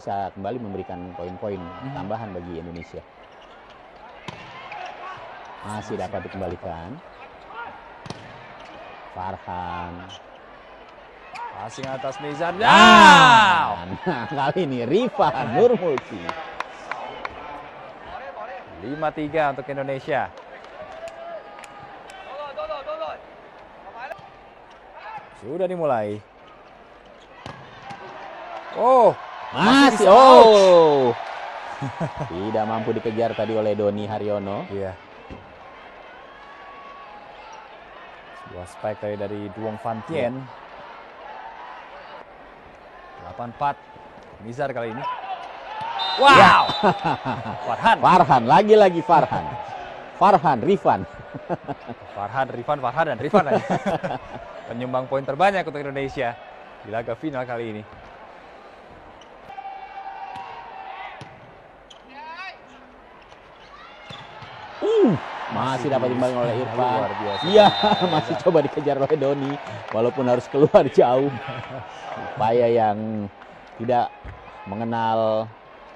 bisa kembali memberikan poin-poin tambahan bagi Indonesia. Masih dapat dikembalikan. Farhan. Passing atas Nizar. Nah, kali ini Rifan Nurmulti. 5-3 untuk Indonesia. Sudah dimulai. Oh, masih oh. Tidak mampu dikejar tadi oleh Doni Haryono. Iya. Sebuah spike tadi dari Duong Van Tien. 8-4. Nizar kali ini. Wow. Ya. Farhan, lagi-lagi Farhan. Farhan, Rifan. Farhan, dan Rifan. Penyumbang poin terbanyak untuk Indonesia di laga final kali ini. Masih dapat dimbang oleh Irfan. Luar biasa. Iya, masih coba dikejar oleh Doni, walaupun harus keluar jauh. Upaya yang tidak mengenal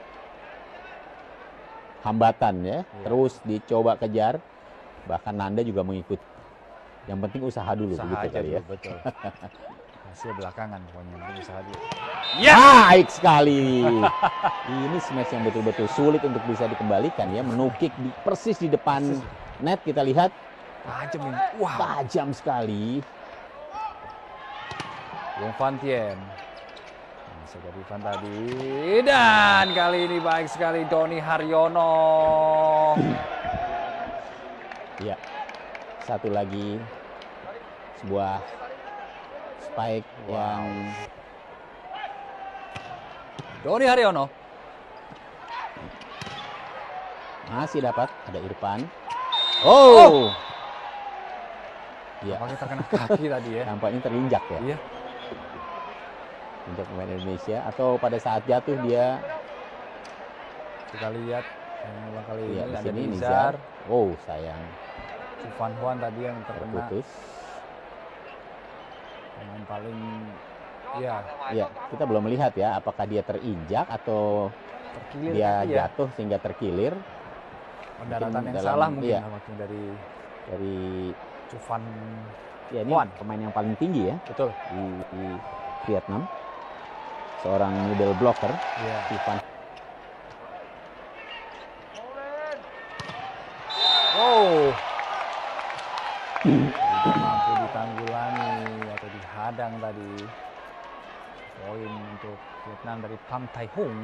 hambatan ya, terus dicoba kejar. Bahkan Nanda juga mengikut. Yang penting usaha dulu, begitu kali ya. Betul. Hasil belakangan pokoknya, yang penting usaha dulu. Ya, baik sekali. Ini smash yang betul-betul sulit untuk bisa dikembalikan ya, menukik persis di depan net, kita lihat. Tajam ini. Wah, tajam sekali. Duong Van Tien. Masih dari Van tadi. Dan kali ini baik sekali Doni Haryono. Ya, satu lagi sebuah spike yang Doni Haryono masih dapat, ada Irfan. Oh. Ya, pakai terkena kaki tadi ya. Nampaknya terinjak ya. Iya. Untuk pemain Indonesia, atau pada saat jatuh dia, kita lihat yang kali ya, ini ada Nizar. Oh, sayang. Van Huan tadi yang terputus. Yang paling ya, kita belum melihat ya apakah dia terinjak atau terkilir, dia jatuh sehingga terkilir. Pendaratan yang salah mungkin ya, dari Van ya, ini pemain yang paling tinggi ya. Betul. Di Vietnam. Seorang middle blocker, Van. Oh. Tidak mampu ditanggulangi atau dihadang tadi. Poin untuk Vietnam dari Pham Thai Hung.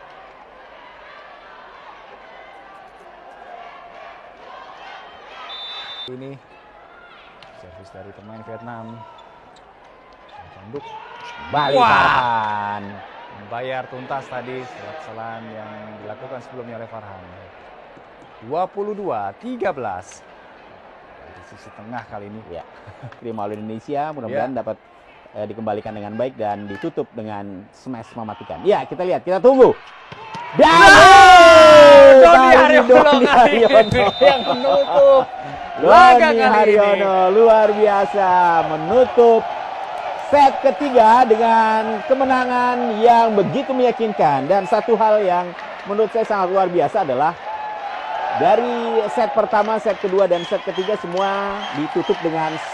Ini servis dari pemain Vietnam. Tanduk. Balik Farhan. Membayar tuntas tadi kesalahan yang dilakukan sebelumnya oleh Farhan. 22-13. Di sisi tengah kali ini. Ya. Terima oleh Indonesia, mudah-mudahan dapat dikembalikan dengan baik dan ditutup dengan smash mematikan. Ya, kita lihat, kita tunggu. Dan Doni Haryono yang menutup. Doni Haryono luar biasa menutup set ketiga dengan kemenangan yang begitu meyakinkan. Dan satu hal yang menurut saya sangat luar biasa adalah dari set pertama, set kedua, dan set ketiga semua ditutup dengan